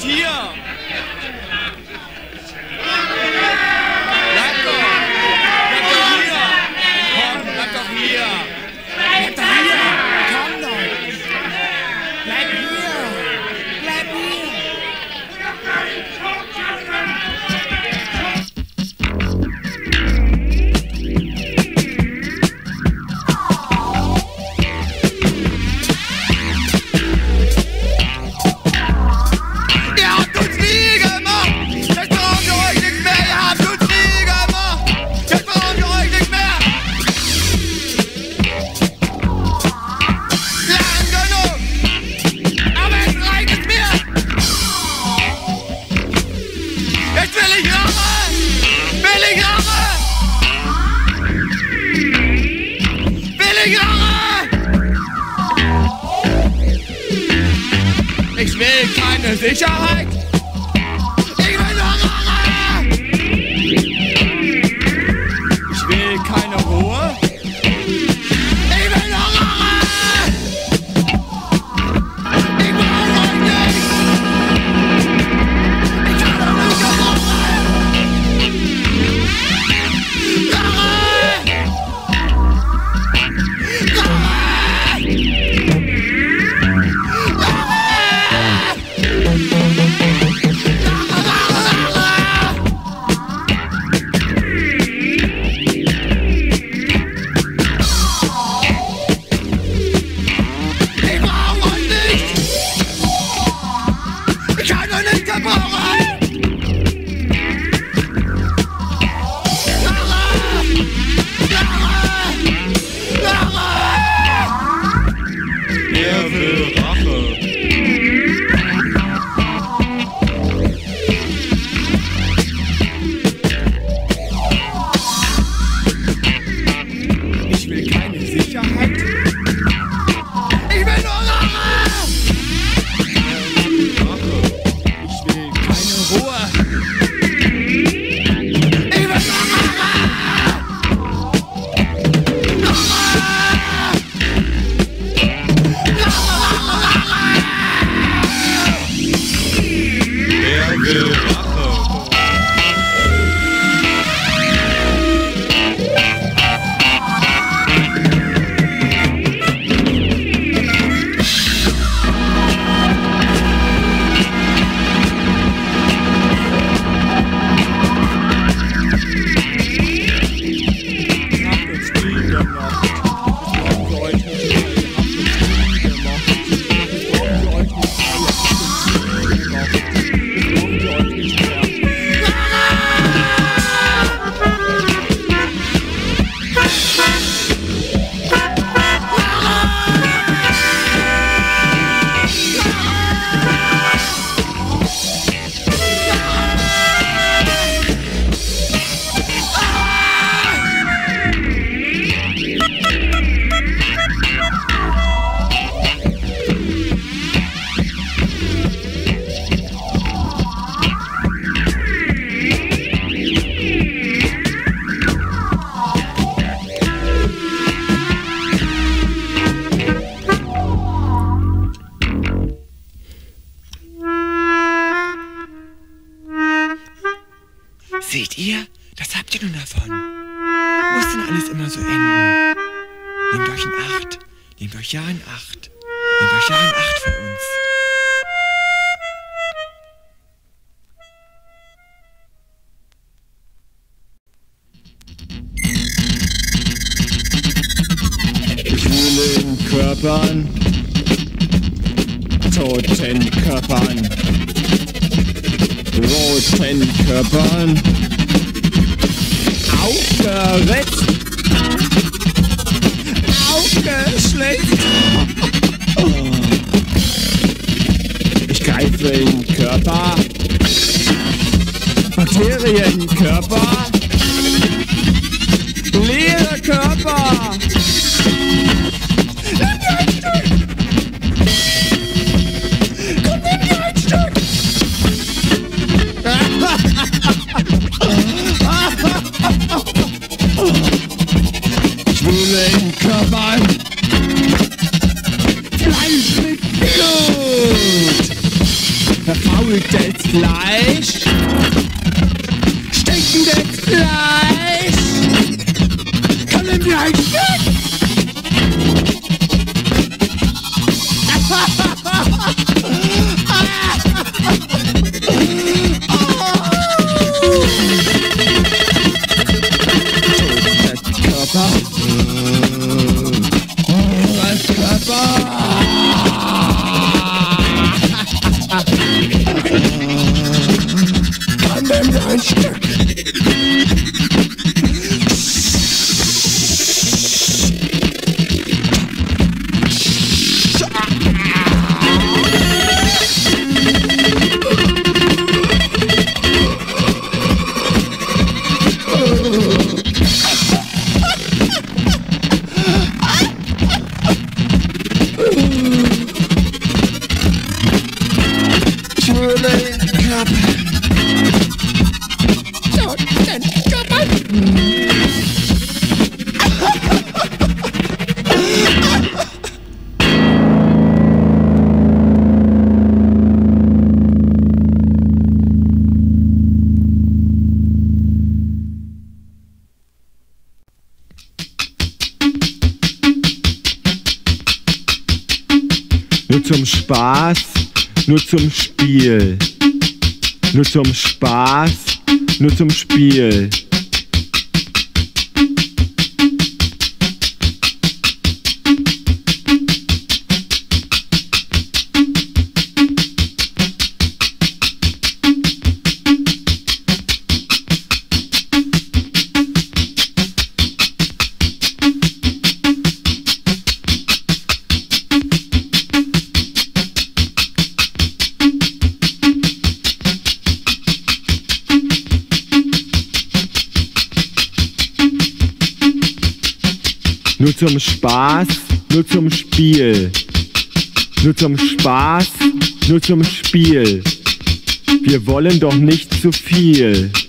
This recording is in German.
nicht hier! Bleib doch! Bleib doch hier! Komm, bleib doch hier! Bleib doch hier! Komm doch! Bleib hier! Bleib hier! Ich will keine Sicherheit. Ich will nur Rache. Ich will keine Ruhe. Ich will nur Rache. Ich brauche euch nicht. Ich kann doch nicht gebrochen. Rache. Seht ihr? Das habt ihr nun davon. Muss denn alles immer so enden? Nehmt euch in Acht. Nehmt euch ja in Acht. Nehmt euch ja in Acht von uns. Ich fühle in Körpern, toten Körpern, roten Körpern, aufgeritzt, aufgeschlitzt. Ich greife in Körper, Bakterienkörper, leere Körper. Schwule in Körpern, Fleisch mit Blut, verfaulte Fleisch. Können wir ein Stück? Dann nehmen wir ein Stück. Nur zum Spaß, nur zum Spiel. Nur zum Spaß, nur zum Spiel. Nur zum Spaß, nur zum Spiel. Nur zum Spaß, nur zum Spiel. Wir wollen doch nicht zu viel.